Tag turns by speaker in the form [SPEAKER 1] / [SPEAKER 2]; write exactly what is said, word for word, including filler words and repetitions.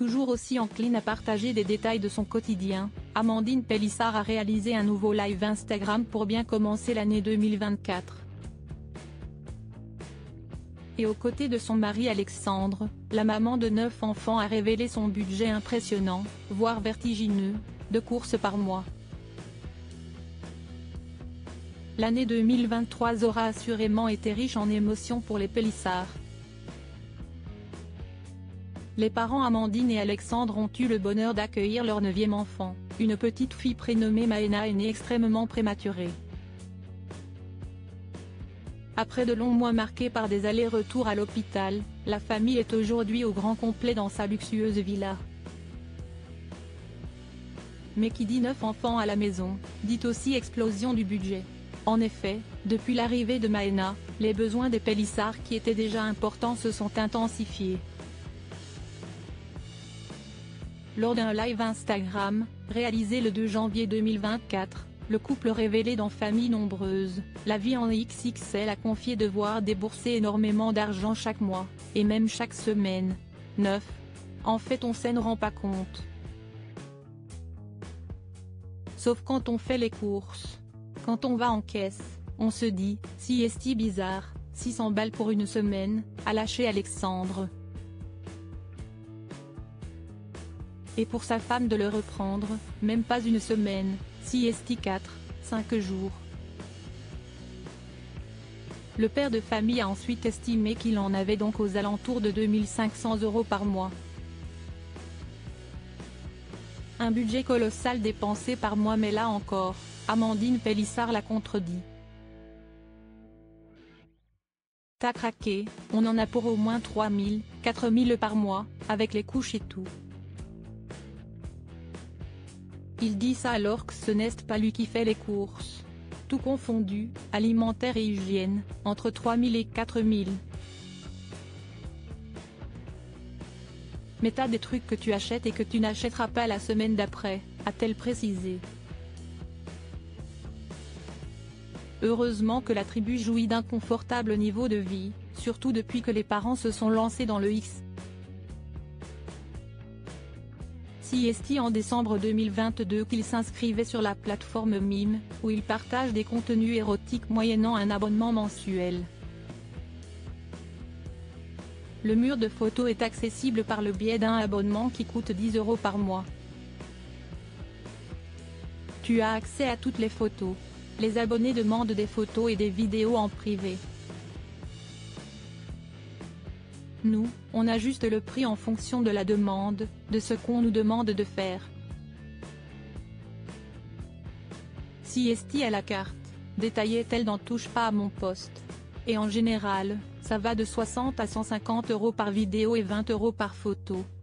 [SPEAKER 1] Toujours aussi encline à partager des détails de son quotidien, Amandine Pélissard a réalisé un nouveau live Instagram pour bien commencer l'année deux mille vingt-quatre. Et aux côtés de son mari Alexandre, la maman de neuf enfants a révélé son budget impressionnant, voire vertigineux, de courses par mois. L'année deux mille vingt-trois aura assurément été riche en émotions pour les Pélissard. Les parents Amandine et Alexandre ont eu le bonheur d'accueillir leur neuvième enfant, une petite fille prénommée Maëna est née extrêmement prématurée. Après de longs mois marqués par des allers-retours à l'hôpital, la famille est aujourd'hui au grand complet dans sa luxueuse villa. Mais qui dit neuf enfants à la maison, dit aussi explosion du budget. En effet, depuis l'arrivée de Maëna, les besoins des Pélissard qui étaient déjà importants se sont intensifiés. Lors d'un live Instagram, réalisé le deux janvier deux mille vingt-quatre, le couple révélé dans Famille nombreuse, la vie en X X L a confié devoir débourser énormément d'argent chaque mois, et même chaque semaine. neuf. En fait on s'en rend pas compte. Sauf quand on fait les courses. Quand on va en caisse, on se dit, si est-ce bizarre, six cents balles pour une semaine, a lâché Alexandre. Et pour sa femme de le reprendre, même pas une semaine, si est-ce quatre, cinq jours. Le père de famille a ensuite estimé qu'il en avait donc aux alentours de deux mille cinq cents euros par mois. Un budget colossal dépensé par mois, mais là encore, Amandine Pélissard l'a contredit. T'as craqué, on en a pour au moins trois mille, quatre mille par mois, avec les couches et tout. Il dit ça alors que ce n'est pas lui qui fait les courses. Tout confondu, alimentaire et hygiène, entre trois mille et quatre mille. Mais t'as des trucs que tu achètes et que tu n'achèteras pas la semaine d'après, a-t-elle précisé. Heureusement que la tribu jouit d'un confortable niveau de vie, surtout depuis que les parents se sont lancés dans le X. Si est en décembre deux mille vingt-deux qu'il s'inscrivait sur la plateforme Mime, où il partage des contenus érotiques moyennant un abonnement mensuel. Le mur de photos est accessible par le biais d'un abonnement qui coûte dix euros par mois. Tu as accès à toutes les photos. Les abonnés demandent des photos et des vidéos en privé. Nous, on ajuste le prix en fonction de la demande, de ce qu'on nous demande de faire. Si est à la carte, détaillait-elle dans Touche pas à mon poste. Et en général, ça va de soixante à cent cinquante euros par vidéo et vingt euros par photo.